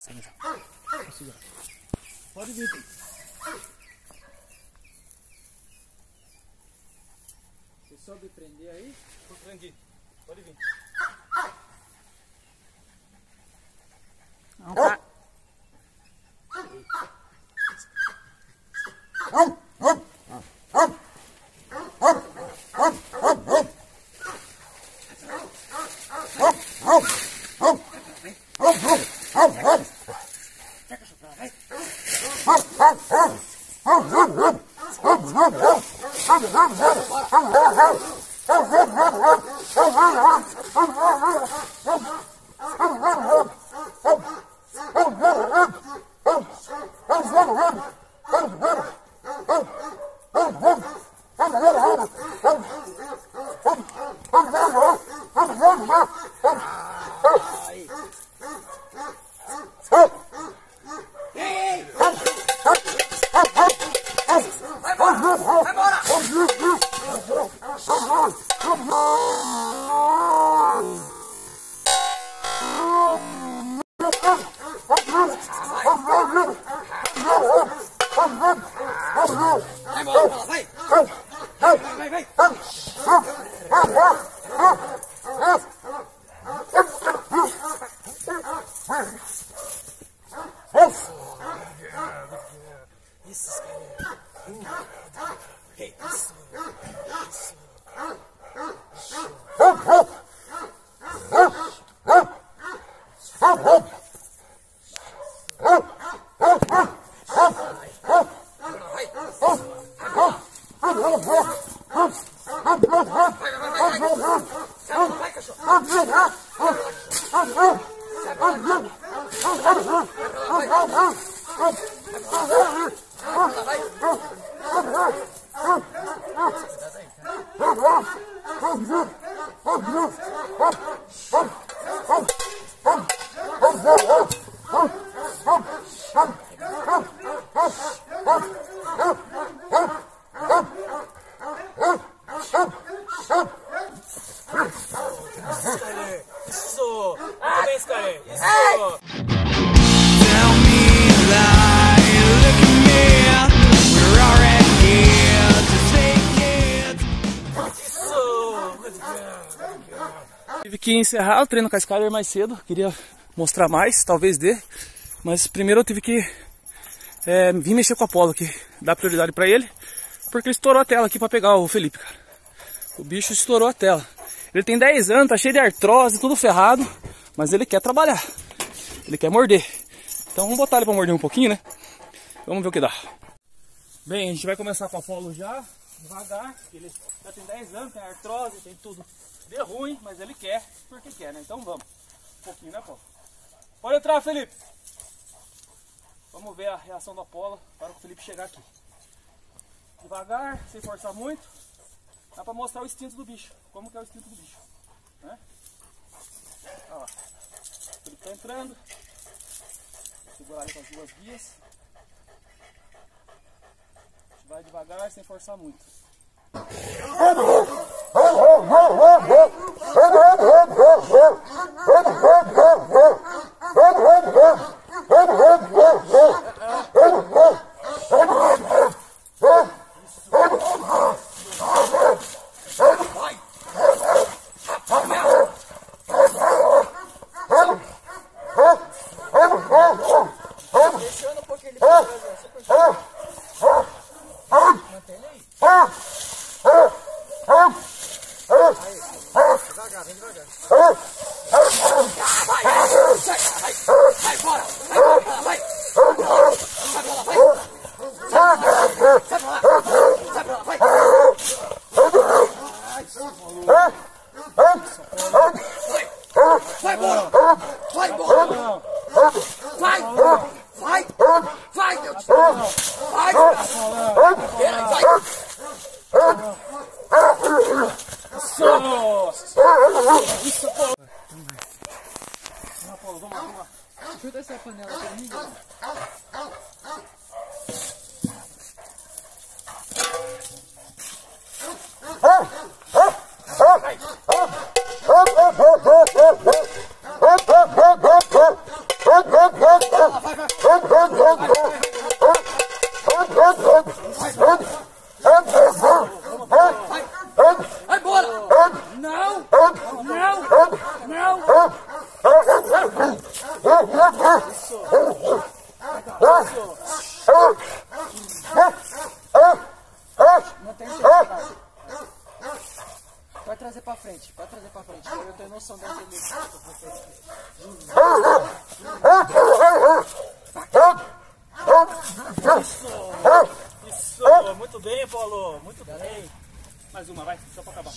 Pode vir. Você soube prender aí? Eu prendi. Pode vir. Não, tá. Isso! Parabéns, cara! Isso! Tive que encerrar o treino com a Skyler mais cedo, queria mostrar mais, talvez dê, mas primeiro eu tive que vir mexer com o Apollo aqui, dar prioridade pra ele, porque ele estourou a tela aqui pra pegar o Felipe, cara. O bicho estourou a tela. Ele tem 10 anos, tá cheio de artrose, tudo ferrado, mas ele quer trabalhar, ele quer morder. Então vamos botar ele pra morder um pouquinho, né? Vamos ver o que dá. Bem, a gente vai começar com o Apollo já, devagar, porque ele já tem 10 anos, tem artrose, tem tudo. Deu ruim, mas ele quer, porque quer, né? Então vamos. Um pouquinho, né, Apollo? Pode entrar, Felipe. Vamos ver a reação do Apollo para o Felipe chegar aqui. Devagar, sem forçar muito. Dá pra mostrar o instinto do bicho. Como que é o instinto do bicho, né? Olha lá. O Felipe tá entrando. Vou segurar ele com as duas guias. A gente vai devagar, sem forçar muito. Deixando um pouquinho ele pra trás, mantém ele aí. Devagar, vem devagar. Vai, bora! Vai! Sai pra lá, vai! Sai pra lá, vai! Vai, bora! Vai, bora! Vai! Vai! Vai, meu Deus! Vai! Vai! Isso, Apollo! Apollo, vamos lá. Chuta essa panela pra mim. Vai! Vai embora! Não! Não! Não! Mantém o seu. Vai trazer pra frente, vai trazer pra frente. Eu tenho noção dessa ali. Isso, muito bem, Paulo, muito bem. Mais uma, vai, só pra acabar.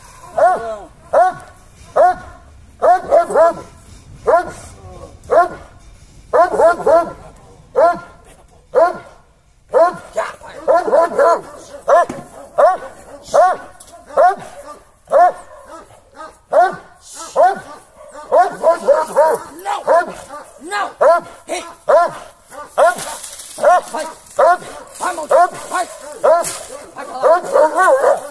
Não! Ei! Vai! Vai, maldito! Vai! Vai pra lá!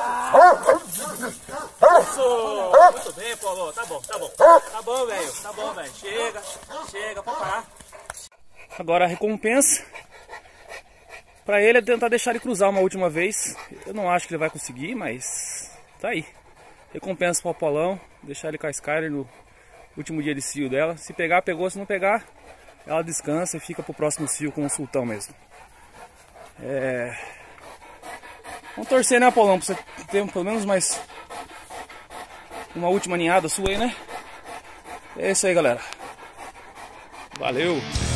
Isso, muito bem, Paulo, tá bom, tá bom. Tá bom, velho, tá bom, velho. Chega, chega, pode parar. Agora a recompensa pra ele é tentar deixar ele cruzar uma última vez. Eu não acho que ele vai conseguir, mas tá aí. Recompensa pro Apolão, deixar ele com a Skyler no último dia de cio dela. Se pegar, pegou. Se não pegar, ela descansa e fica pro próximo cio com o sultão mesmo. Vamos torcer, né, Apolão, pra você ter pelo menos mais uma última ninhada sua aí, né? É isso aí, galera. Valeu!